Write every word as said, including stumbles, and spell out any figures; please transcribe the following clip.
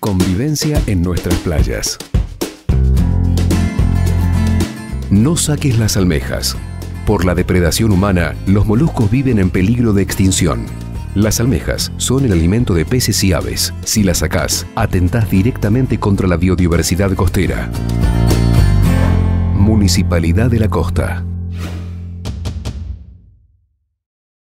Convivencia en nuestras playas. No saques las almejas. Por la depredación humana, los moluscos viven en peligro de extinción. Las almejas son el alimento de peces y aves. Si las sacás, atentás directamente contra la biodiversidad costera. Municipalidad de la Costa.